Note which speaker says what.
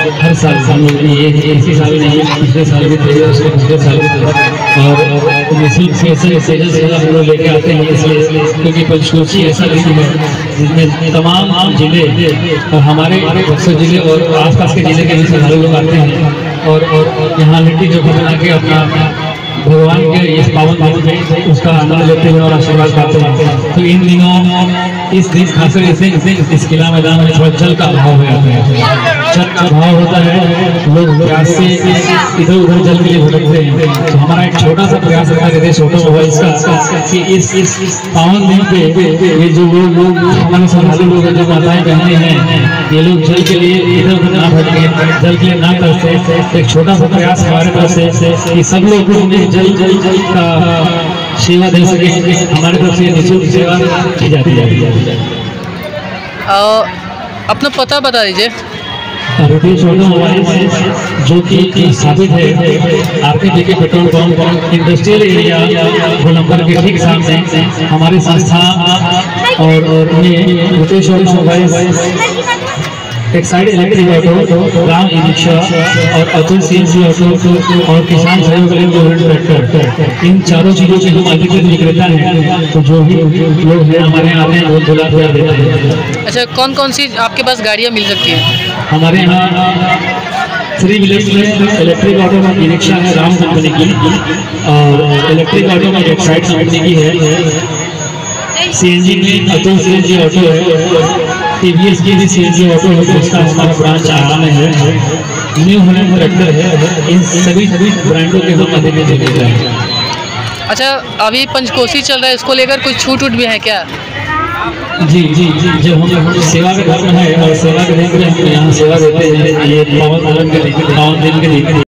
Speaker 1: हर साल हम लोग ये इसी साल नहीं पिछले साल भी थे, उसके पिछले साल भी थे, और इसी सेजल हम लोग लेके आते हैं इसलिए क्योंकि पंचकोशी ऐसा दिन है जिसमें तमाम जिले और हमारे बक्सर जिले और आसपास के जिले के भी श्रद्धालु लोग आते हैं और यहाँ लिट्टी चोखा बना के अपना भगवान के इस पावन दिन पे उसका आनंद लेते हैं और आशीर्वाद पाते हैं। तो इन दिनों इस दिन खासकर इस किला मैदान में थोड़ा जल का अभाव हो जाता है, जल का अभाव होता है, लोग प्यास से इधर उधर जल के लिए भटकते हैं। तो हमारा एक छोटा सा प्रयास रहता है छोटा मोबाइल इसका कि इस पावन दिन पे ये जो लोग हमारे श्रद्धालु लोग जो माताएं बहने हैं ये लोग जल के लिए इधर उधर ना भटके, जल के लिए ना करते। एक छोटा सा प्रयास हमारे तरफ से कि सब लोग जल का सेवा दे सके, हमारे तरफ से निःशुल्क सेवा की जाती है।
Speaker 2: अपना पता बता दीजिए।
Speaker 1: रितेश ऑटो मोबाइल जो कि स्थापित है आरके के पेट्रोल पंप इंडस्ट्रियल एरिया गोलंबर के ठीक सामने हमारी संस्था और रितेश ऑटो मोबाइल एक side electric auto, Ram E rickshaw और अतुल सीएनजी ऑटो और किसान सहयोग ट्रैक्टर, इन चारों चीजों के हम अधिकृत विक्रेता हैं। तो जो भी लोग हैं हमारे यहाँ आते हैं बहुत बुला देते हैं।
Speaker 2: अच्छा, कौन कौन सी आपके पास गाड़ियाँ मिल सकती हैं?
Speaker 1: हमारे यहाँ 3 व्हीलर्स में इलेक्ट्रिक ऑटो में ई रिक्शा है राम कंपनी की, और इलेक्ट्रिक ऑटो में एक साइड कंपनी की है, सीएनजी में अतुल सीएनजी ऑटो है, टीवीएस की भी सीएनजी ऑटो है जिसका हमारा ब्रांच आरा में है, न्यू हॉलैंड ट्रैक्टर है। इन सभी ब्रांडों के हम अधिक देते हैं।
Speaker 2: अच्छा, अभी पंचकोशी चल रहा है, इसको लेकर कुछ छूट भी है क्या?
Speaker 1: जी जी जी, जब हम सेवा के धर्म है और सेवा के दिन पे हम यहाँ सेवा देते हैं, ये पावन दिन के